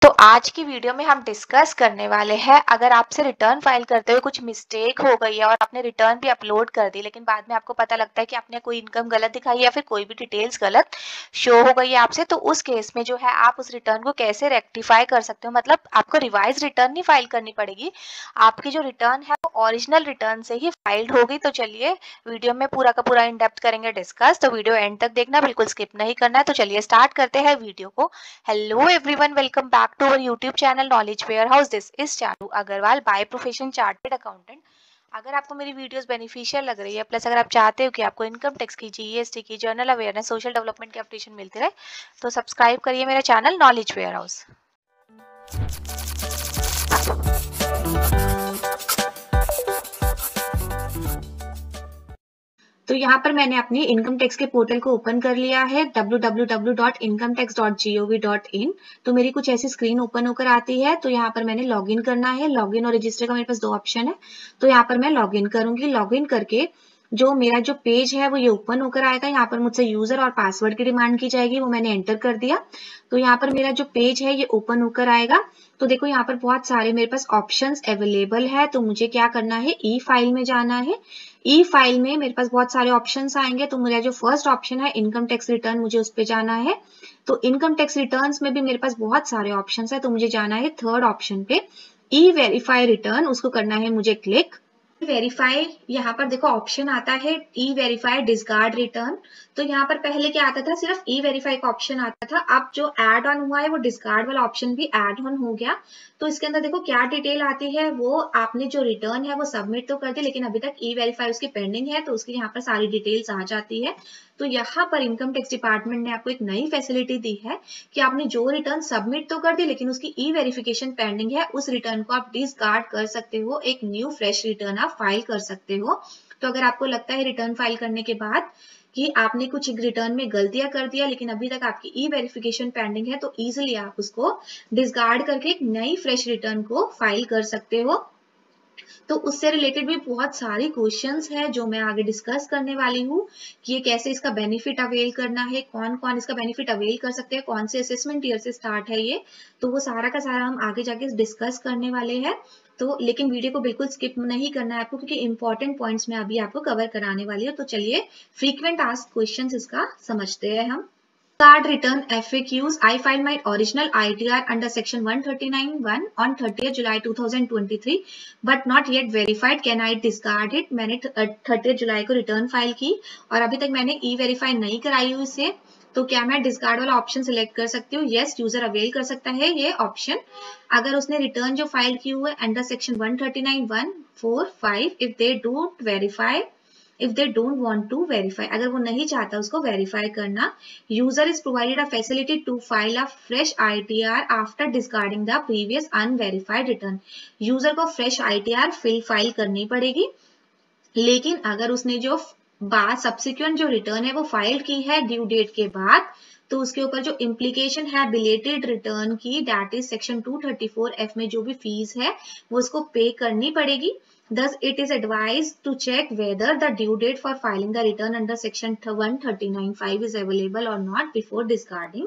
तो आज की वीडियो में हम डिस्कस करने वाले हैं, अगर आपसे रिटर्न फाइल करते हुए कुछ मिस्टेक हो गई है और आपने रिटर्न भी अपलोड कर दी, लेकिन बाद में आपको पता लगता है कि आपने कोई इनकम गलत दिखाई या फिर कोई भी डिटेल्स गलत शो हो गई है आपसे, तो उस केस में जो है आप उस रिटर्न को कैसे रेक्टिफाई कर सकते हो। मतलब आपको रिवाइज रिटर्न नहीं फाइल करनी पड़ेगी, आपकी जो रिटर्न है वो ओरिजिनल रिटर्न से ही फाइल्ड होगी। तो चलिए वीडियो में पूरा का पूरा इन डेप्थ करेंगे डिस्कस, तो वीडियो एंड तक देखना, बिल्कुल स्किप नहीं करना है। तो चलिए स्टार्ट करते हैं वीडियो को। Hello everyone, welcome back to our YouTube channel Knowledge Warehouse. This is Charu Agarwal, by profession chartered accountant. अगर आपको मेरी वीडियोस बेनिफिशियल लग रही है, प्लस अगर आप चाहते हो कि आपको इनकम टैक्स की, जीएसटी की, जर्नल अवेयरनेस, सोशल डेवलपमेंट की अपडेशन मिलती रहे, तो सब्सक्राइब करिए मेरा चैनल नॉलेज वेयर हाउस। तो यहाँ पर मैंने अपनी इनकम टैक्स के पोर्टल को ओपन कर लिया है www.incometax.gov.in। तो मेरी कुछ ऐसी स्क्रीन ओपन होकर आती है। तो यहाँ पर मैंने लॉगिन करना है। लॉगिन और रजिस्टर का मेरे पास दो ऑप्शन है। तो यहाँ पर मैं लॉगिन करूंगी। लॉगिन करके जो मेरा जो पेज है वो ये ओपन होकर आएगा। यहाँ पर मुझसे यूजर और पासवर्ड की डिमांड की जाएगी, वो मैंने एंटर कर दिया। तो यहाँ पर मेरा जो पेज है ये ओपन होकर आएगा। तो देखो यहाँ पर बहुत सारे मेरे पास ऑप्शंस अवेलेबल है। तो मुझे क्या करना है, ई फाइल में जाना है। ई फाइल में मेरे पास बहुत सारे ऑप्शंस आएंगे। तो मेरा जो फर्स्ट ऑप्शन है इनकम टैक्स रिटर्न, मुझे उस पर जाना है। तो इनकम टैक्स रिटर्न्स में भी मेरे पास बहुत सारे ऑप्शंस है। तो मुझे जाना है थर्ड ऑप्शन पे, ई वेरीफाई रिटर्न, उसको करना है मुझे क्लिक। वेरीफाई, यहाँ पर देखो ऑप्शन आता है ई वेरीफाई डिस्कार्ड रिटर्न। तो यहाँ पर पहले क्या आता था, सिर्फ ई वेरीफाई का ऑप्शन आता था। अब जो एड ऑन हुआ है वो डिस्कार्ड वाला ऑप्शन भी एड ऑन हो गया। तो इसके अंदर देखो क्या डिटेल आती है, वो आपने जो रिटर्न है वो सबमिट तो कर दी, लेकिन अभी तक ई वेरीफाई उसकी पेंडिंग है, तो उसकी यहाँ पर सारी डिटेल्स आ जाती है। तो यहाँ पर इनकम टैक्स डिपार्टमेंट ने आपको एक नई फैसिलिटी दी है कि आपने जो रिटर्न सबमिट तो कर दी, लेकिन उसकी ई वेरिफिकेशन पेंडिंग है, उस रिटर्न को आप डिस्कार्ड कर सकते हो, एक न्यू फ्रेश रिटर्न आप फाइल कर सकते हो। तो अगर आपको लगता है रिटर्न फाइल करने के बाद कि आपने कुछ रिटर्न में गलतियां कर दिया, लेकिन अभी तक आपकी ई वेरिफिकेशन पेंडिंग है, तो इजिली आप उसको डिस्कार्ड करके एक नई फ्रेश रिटर्न को फाइल कर सकते हो। तो उससे रिलेटेड भी बहुत सारे क्वेश्चंस हैं जो मैं आगे डिस्कस करने वाली हूँ कि ये कैसे इसका बेनिफिट अवेल करना है, कौन कौन इसका बेनिफिट अवेल कर सकते हैं, कौन से असेसमेंट ईयर से स्टार्ट है ये। तो वो सारा का सारा हम आगे जाके डिस्कस करने वाले हैं। तो लेकिन वीडियो को बिल्कुल स्किप नहीं करना है आपको, क्योंकि इंपॉर्टेंट पॉइंट्स मैं अभी आपको कवर कराने वाली हूँ। तो चलिए फ्रीक्वेंट आस्क्ड क्वेश्चंस इसका समझते हैं हम। Card return FAQs. I filed my original ITR under section 139(1) on 30th July 2023, but not yet verified. Can I discard it? मैंने 30th जुलाई को रिटर्न फाइल की और अभी तक मैंने ई वेरीफाई नहीं कराई हुई इसे, तो क्या मैं डिस्कार्ड वाला ऑप्शन सिलेक्ट कर सकती हूँ? यस, यूजर अवेल कर सकता है ये ऑप्शन। अगर उसने रिटर्न जो फाइल की हुई है under section 139(1)(4)(5), if they don't verify, if they don't want to verify, अगर वो नहीं चाहता उसको वेरीफाई करना, user is provided a facility to file a fresh ITR after discarding the previous unverified return। user को fresh ITR फाइल करनी पड़ेगी, लेकिन अगर उसने जो बाद सब्सिक्वेंट जो रिटर्न है वो फाइल की है ड्यू डेट के बाद, तो उसके ऊपर जो इम्प्लीकेशन है बिलेटेड रिटर्न की, दैट इज सेक्शन 234F में जो भी फीस है वो उसको पे करनी पड़ेगी। Thus, it is advised to check whether the due date for filing the return under section 139(5) is available or not before discarding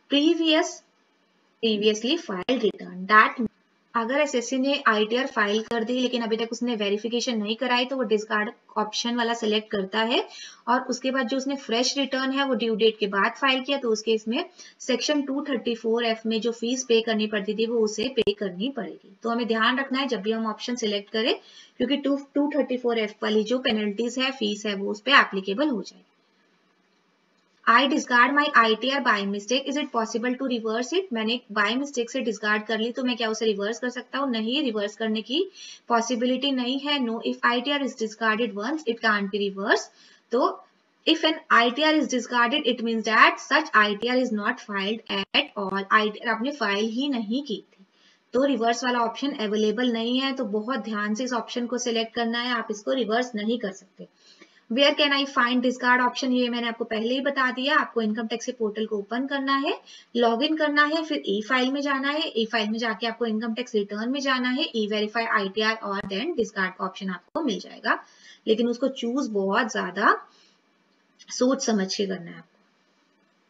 previously filed return। That अगर एसएससी ने आईटीआर फाइल कर दी लेकिन अभी तक उसने वेरिफिकेशन नहीं कराई, तो वो डिस्कार्ड ऑप्शन वाला सिलेक्ट करता है। और उसके बाद जो उसने फ्रेश रिटर्न है वो ड्यू डेट के बाद फाइल किया, तो उस केस में सेक्शन 234F में जो फीस पे करनी पड़ती थी वो उसे पे करनी पड़ेगी। तो हमें ध्यान रखना है जब भी हम ऑप्शन सिलेक्ट करें, क्योंकि 234F वाली जो पेनल्टीज है, फीस है, वो उस पर एप्लीकेबल हो जाएगी। I discard my ITR by mistake. Is it possible to reverse it? मैंने by mistake से discard कर ली, तो मैं क्या उसे रिवर्स कर सकता हूँ? नहीं, रिवर्स करने की पॉसिबिलिटी नहीं है। No, if ITR is discarded once, it can't be reversed. तो if an ITR is discarded, it means that such ITR is not filed at all. ITR आपने फाइल ही नहीं की थी, तो रिवर्स वाला ऑप्शन अवेलेबल नहीं है। तो बहुत ध्यान से इस ऑप्शन को सिलेक्ट करना है, आप इसको रिवर्स नहीं कर सकते। Where can I find discard option, ये मैंने आपको पहले ही बता दिया। आपको इनकम टैक्स के पोर्टल को ओपन करना है, लॉग इन करना है, फिर ई फाइल में जाना है। ई फाइल में जाके आपको इनकम टैक्स रिटर्न में जाना है, ई वेरीफाई ITR और देन डिस्कार्ड का ऑप्शन आपको मिल जाएगा। लेकिन उसको चूज बहुत ज्यादा सोच समझ के करना है आपको।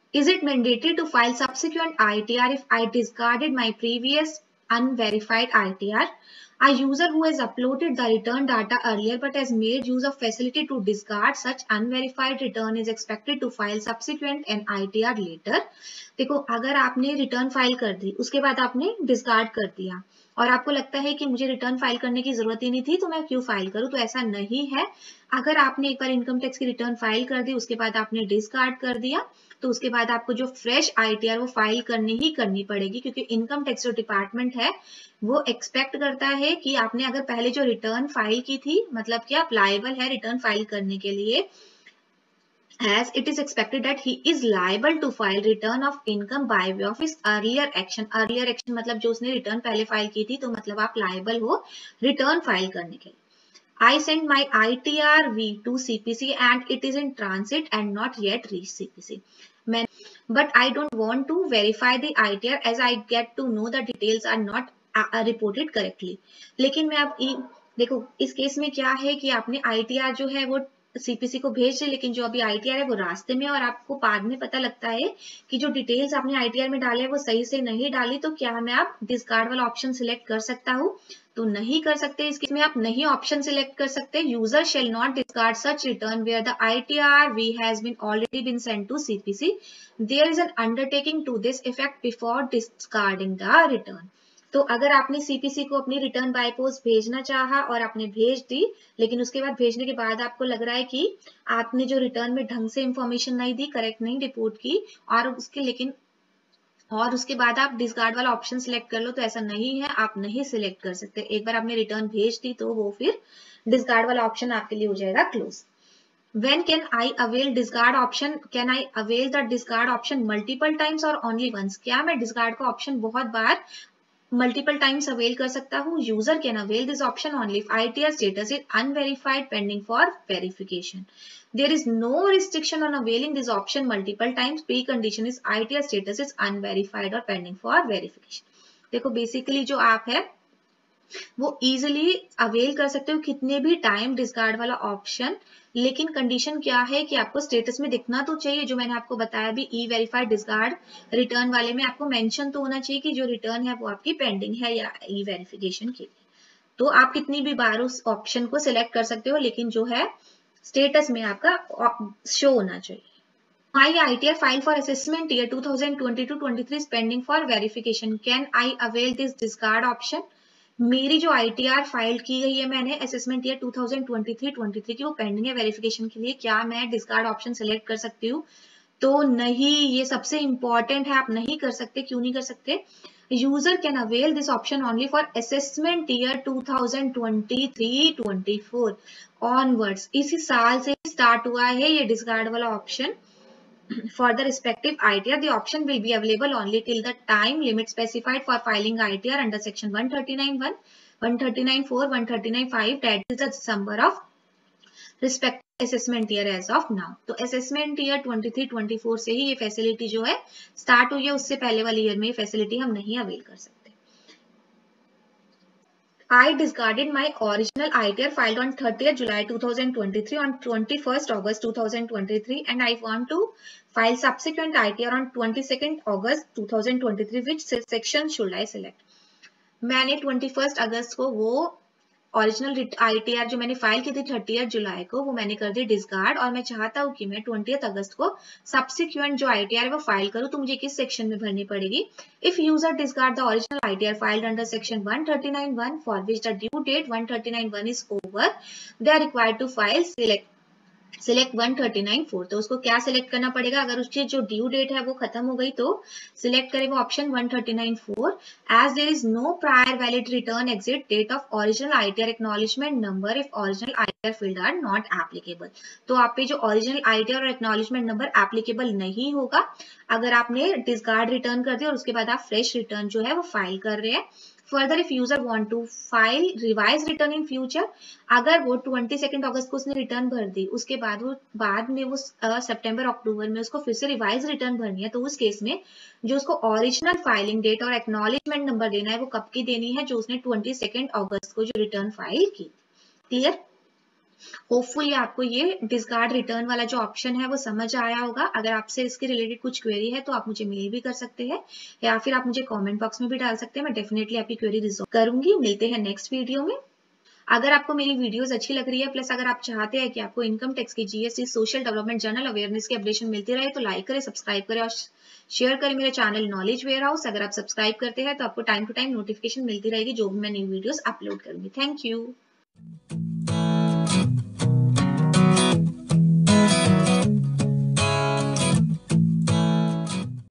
Is it mandatory to file subsequent ITR if I discarded my previous unverified ITR? A user who has uploaded the return data earlier but has made use of facility to discard such unverified return is expected to file subsequent an ITR later. देखो, अगर आपने return file कर दी, उसके बाद आपने discard कर दिया और आपको लगता है कि मुझे रिटर्न फाइल करने की जरूरत ही नहीं थी तो मैं क्यों फाइल करूं, तो ऐसा नहीं है। अगर आपने एक बार इनकम टैक्स की रिटर्न फाइल कर दी, उसके बाद आपने डिस्कार्ड कर दिया, तो उसके बाद आपको जो फ्रेश आईटीआर वो फाइल करनी ही करनी पड़ेगी, क्योंकि इनकम टैक्स जो डिपार्टमेंट है वो एक्सपेक्ट करता है कि आपने अगर पहले जो रिटर्न फाइल की थी, मतलब कि आप लायबल है रिटर्न फाइल करने के लिए, as it is expected that he is liable to file return of income by way of his earlier action. earlier action मतलब जो उसने रिटर्न पहले फाइल की थी, तो मतलब आप लायबल हो रिटर्न फाइल करने के लिए। I sent my ITR-V to CPC and it is in transit and not yet reached CPC. But I don't want to verify the ITR as I get to know the details are not reported correctly. लेकिन मैं अब देखो, इस case में क्या है कि आपने ITR जो है वो सीपीसी को भेज रहे, लेकिन जो अभी आईटीआर है वो रास्ते में, और आपको बाद में पता लगता है कि जो डिटेल्स आपने आईटीआर में डाले हैं वो सही से नहीं डाली, तो क्या मैं आप डिस्कार्ड वाला ऑप्शन सिलेक्ट कर सकता हूँ? तो नहीं कर सकते। इसमें आप नहीं ऑप्शन सिलेक्ट कर सकते। User shall not discard such return where the ITR we has been already been sent to CPC. There is an undertaking to this effect before discarding the return. तो अगर आपने सीपीसी को अपनी return by post भेजना चाहा और आपने भेज दी, लेकिन उसके बाद भेजने के बाद आपको लग रहा है कि आपने जो रिटर्न में ढंग से इंफॉर्मेशन नहीं दी, करेक्ट नहीं रिपोर्ट की, और उसके बाद आप डिस्कार्ड वाला ऑप्शन सिलेक्ट कर लो, तो ऐसा नहीं है, आप नहीं सिलेक्ट कर सकते। एक बार आपने रिटर्न भेज दी तो वो फिर डिस्कार्ड वाला ऑप्शन आपके लिए हो जाएगा close. When can I avail discard option? Can I avail the discard option multiple times or only once? क्या मैं डिस्कार्ड का ऑप्शन बहुत बार मल्टीपल टाइम्स अवेल कर सकता हूँ? User can avail this option only if ITR status is unverified pending for verification. There is no restriction on availing this option multiple times. Precondition is ITR status is unverified or pending for verification. देखो, basically जो आप है वो easily avail कर सकते हो कितने भी टाइम डिस्कार्ड वाला ऑप्शन, लेकिन कंडीशन क्या है कि आपको स्टेटस में दिखना तो चाहिए, जो मैंने आपको बताया भी ई वेरीफाइड डिस्कार्ड रिटर्न वाले में आपको मेंशन तो होना चाहिए कि जो रिटर्न है वो आपकी पेंडिंग है या ई वेरिफिकेशन के लिए। तो आप कितनी भी बार उस ऑप्शन को सिलेक्ट कर सकते हो, लेकिन जो है स्टेटस में आपका शो होना चाहिए। My ITR file for assessment year 2022-23 is pending for verification. Can I avail this discard option? मेरी जो ITR फाइल की गई है मैंने असेसमेंट ईयर 2023-23 की, वो पेंडिंग है वेरिफिकेशन के लिए, क्या मैं डिस्कार्ड ऑप्शन सेलेक्ट कर सकती हूँ? तो नहीं, ये सबसे इंपॉर्टेंट है, आप नहीं कर सकते। क्यों नहीं कर सकते? User can avail this option only for assessment year 2023-24 onwards. इसी साल से स्टार्ट हुआ है ये डिस्कार्ड वाला option. For the respective ITR, the option will be available only till the time limit specified for filing ITR under section 139(1), 139(4), 139(5), that is the December of respective assessment year as of now. तो assessment year 23-24 से ही ये facility जो है start हुई है, उससे पहले वाले ईयर में ये फैसिलिटी हम नहीं अवेल कर सकते। I discarded my original ITR filed on 30th July 2023 on 21st August 2023 and I want to file subsequent ITR on 22nd August 2023. Which section should I select? मैंने 21st अगस्त को वो original ITR जो मैंने file की थी 30 जुलाई को, वो मैंने कर दी डिस्कार्ड, और मैं चाहता हूँ कि मैं 20 अगस्त को सब्सिक्वेंट जो आईटीआर है वो फाइल करूँ, तो मुझे किस सेक्शन में भरनी पड़ेगी? If user discard the original ITR filed under section 139(1) for which the due date 139(1) is over, they are required to file select 139(4). तो उसको क्या सिलेक्ट करना पड़ेगा? अगर उसकी जो ड्यू डेट है वो खत्म हो गई तो सिलेक्ट करें वो option 139(4). As there is no prior valid return exit date of original ITR acknowledgement number if original ITR filed are not applicable. तो आप पे जो ओरिजिनल आईटीआर और एक्नॉलेजमेंट नंबर एप्लीकेबल नहीं होगा अगर आपने डिस्कार्ड रिटर्न कर दिया और उसके बाद आप फ्रेश रिटर्न जो है वो फाइल कर रहे हैं। Further if user want to file revise return in future, अगर वो 22 अगस्त को उसने रिटर्न भर दी, उसके बाद में वो सितंबर अक्टूबर में उसको फिर से रिवाइज रिटर्न भरनी है, तो उस केस में जो उसको ओरिजिनल फाइलिंग डेट और एक्नॉलेजमेंट नंबर देना है वो कब की देनी है? जो उसने 22 अगस्त को जो रिटर्न फाइल की। क्लियर? होपफुली आपको ये डिस्कार्ड रिटर्न वाला जो ऑप्शन है वो समझ आया होगा। अगर आपसे इसके रिलेटेड कुछ क्वेरी है तो आप मुझे मेल भी कर सकते हैं या फिर आप मुझे कमेंट बॉक्स में भी डाल सकते हैं। मैं डेफिनेटली आपकी क्वेरी रिजॉल्व करूंगी। मिलते हैं नेक्स्ट वीडियो में। अगर आपको मेरी वीडियोस अच्छी लग रही है, प्लस अगर आप चाहते हैं कि आपको इनकम टैक्स की, GST, social development, general awareness की अपडेशन मिलती रहे, तो लाइक करें, सब्सक्राइब करें और शेयर करें मेरे चैनल नॉलेज वेयर हाउस। अगर आप सब्सक्राइब करते हैं तो आपको टाइम टू टाइम नोटिफिकेशन मिलती रहेगी जो भी मैं न्यू वीडियोस अपलोड करूंगी। Thank you.